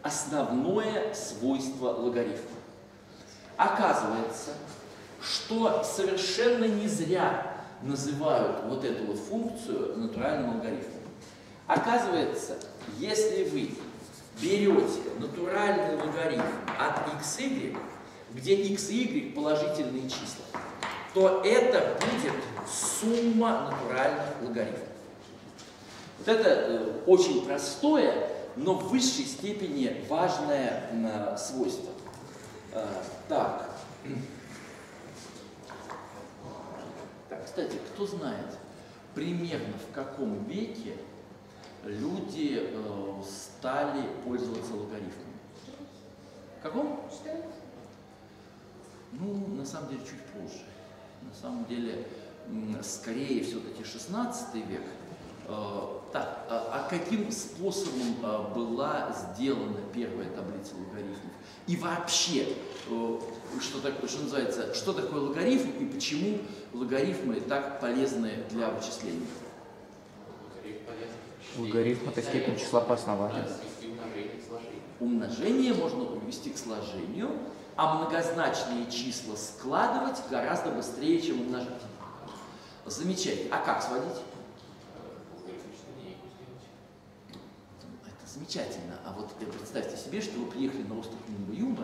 основное свойство логарифма. Оказывается, что совершенно не зря называют вот эту вот функцию натуральным логарифмом. Оказывается, если вы берете натуральный логарифм от xy, где x и y положительные числа, то это будет сумма натуральных логарифмов. Вот это очень простое, но в высшей степени важное свойство. Так, кстати, кто знает, примерно в каком веке люди стали пользоваться логарифмами? В каком? Ну, на самом деле, чуть позже. На самом деле, скорее все-таки 16 век. Так, а каким способом была сделана первая таблица логарифмов? И вообще, что такое логарифм и почему логарифмы так полезны для вычислений? Логарифм – это степень числа по основанию. Умножение можно привести к сложению, а многозначные числа складывать гораздо быстрее, чем умножать. Замечательно. А как сводить? Это замечательно. А вот представьте себе, что вы приехали на остров Мумба-Юмба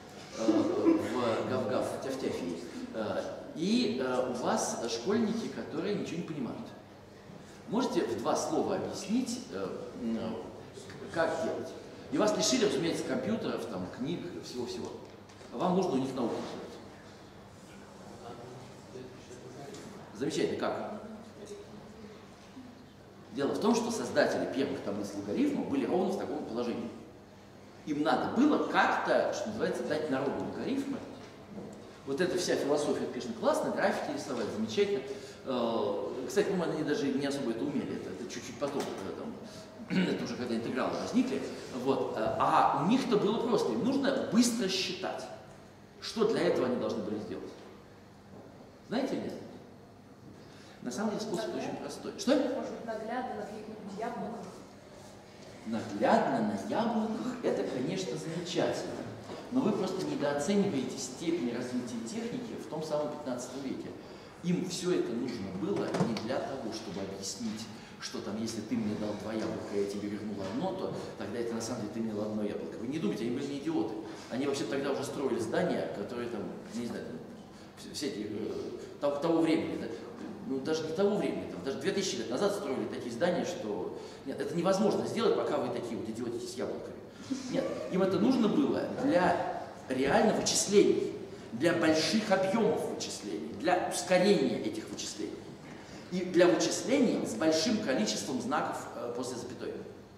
в Гав-Гав, Тяф-Тяфи, и у вас школьники, которые ничего не понимают. Можете в 2 слова объяснить, как делать? И вас лишили, разумеется, компьютеров, там, книг, всего-всего. Вам нужно у них науку делать. Замечательно. Как? Дело в том, что создатели первых таблиц логарифмов были ровно в таком положении. Им надо было как-то, что называется, дать народу логарифмы. Вот эта вся философия, конечно, классно, графики рисовать, замечательно. Кстати, по-моему, они даже не особо это умели, это чуть-чуть потом, это уже когда интегралы возникли. Вот. А у них-то было просто, им нужно быстро считать. Что для этого они должны были сделать? Знаете ли? На самом деле способ очень простой. Что? Может быть, наглядно на каких-нибудь яблоках? Наглядно на яблоках – это, конечно, замечательно. Но вы просто недооцениваете степень развития техники в том самом 15 веке. Им все это нужно было не для того, чтобы объяснить, что там, если ты мне дал 2 яблока, я тебе вернул одно, то тогда это на самом деле ты мне дал 1 яблоко. Вы не думайте, они были не идиоты. Они вообще тогда уже строили здания, которые там, не знаю, все эти, того времени, да? Ну даже не того времени, там, даже 2000 лет назад строили такие здания, что нет, это невозможно сделать, пока вы такие вот идиотите с яблоками. Нет, им это нужно было для реально вычислений, для больших объемов вычислений, для ускорения этих вычислений. И для вычислений с большим количеством знаков после запятой.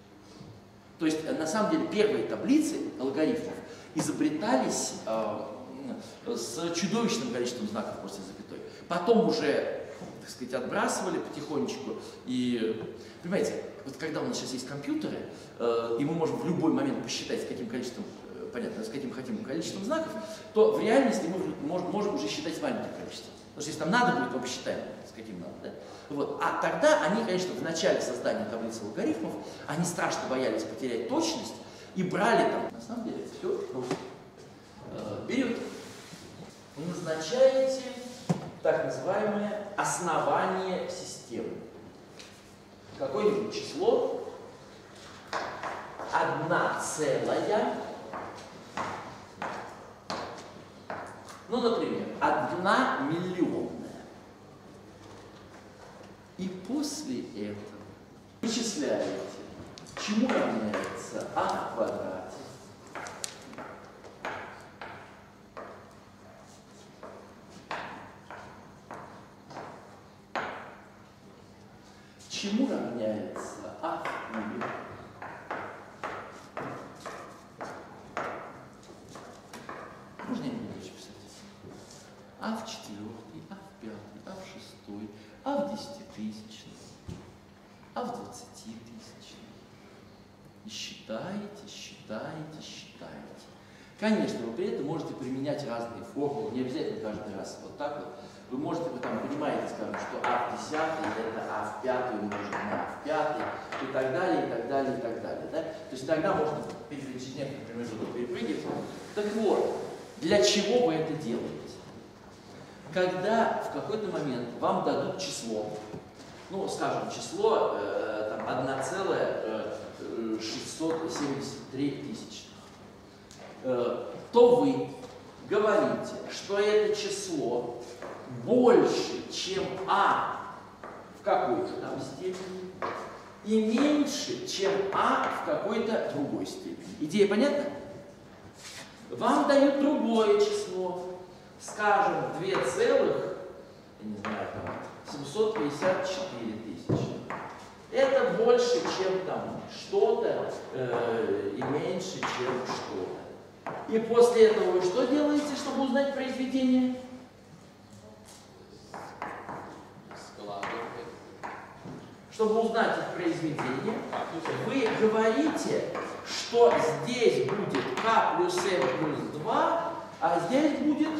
То есть, на самом деле, первые таблицы логарифмов изобретались с чудовищным количеством знаков после запятой. Потом уже, так сказать, отбрасывали потихонечку. И, понимаете, вот когда у нас сейчас есть компьютеры, и мы можем в любой момент посчитать, с каким количеством, понятно, с каким хотим количеством знаков, то в реальности мы можем уже считать с маленьким количеством. Потому что если нам надо будет, то посчитаем, с каким надо. Да? Вот. А тогда они, конечно, в начале создания таблицы логарифмов, они страшно боялись потерять точность и брали там, на самом деле, все просто. Берете, назначаете так называемое основание системы. Какое-нибудь число, 1 ну, например, 1 миллионная. И после этого вычисляете, чему равняется а в квадрате. Чему равняется а в кубе. Можно я не буду дальше писать? А в 4, а в 5, а в 6, а в 10-тысячной, а в 20-тысячной. И считаете, считаете, считаете. Конечно, вы при этом можете применять разные формулы, не обязательно каждый раз вот так вот. Вы можете, вы там понимаете, скажем, что а в 10 это а в 5 умножить на а в 5 и так далее, и так далее, и так далее. Да? То есть иногда можно перечислять Так вот, для чего вы это делаете? Когда в какой-то момент вам дадут число, ну, скажем, число 1,673 тысячных, то вы говорите, что это число больше, чем А в какой-то там степени, и меньше, чем А в какой-то другой степени. Идея понятна? Вам дают другое число, скажем, 2,754 тысячи. Это больше, чем там что-то, и меньше, чем что-то. И после этого вы что делаете, чтобы узнать произведение? Чтобы узнать их произведение, вы говорите, что здесь будет k плюс m плюс 2, а здесь будет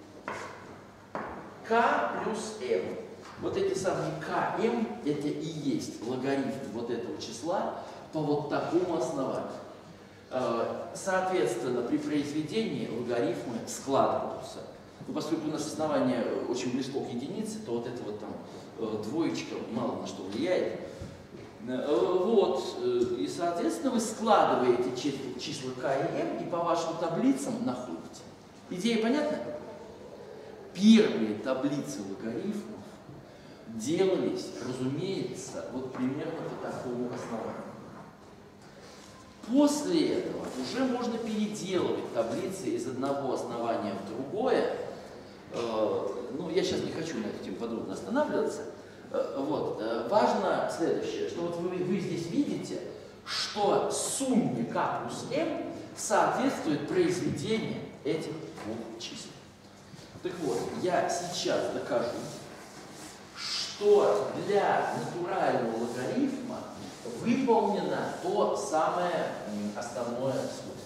k плюс m. Вот эти самые km, это и есть логарифм вот этого числа по вот такому основанию. Соответственно, при произведении логарифмы складываются. Но поскольку у нас основание очень близко к единице, то вот эта вот там двоечка мало на что влияет. Вот, и соответственно вы складываете числа k и m и по вашим таблицам находите. Идея понятна? Первые таблицы логарифмов делались, разумеется, вот примерно по такому основанию. После этого уже можно переделывать таблицы из одного основания в другое. Ну, я сейчас не хочу на эту тему подробно останавливаться. Вот. Важно следующее, что вот вы здесь видите, что сумме k плюс m соответствует произведению этих двух чисел. Так вот, я сейчас докажу, что для натурального логарифма выполнено то самое основное слово.